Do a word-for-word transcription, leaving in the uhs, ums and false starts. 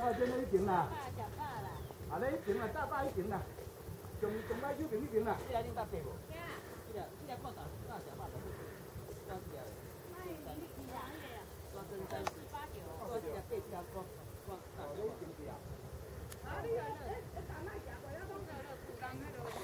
哦，真的已经啦。啊，你已经啦，大把已经啦，上上摆手边已经啦。你来恁搭地无？对啊。这个这个看大大小把的，抓这个。哎，你几人个呀？抓真三十八九。抓这个八条抓抓大小把。啊，你啊，哎哎，大麦食过了，讲到了，古人迄落。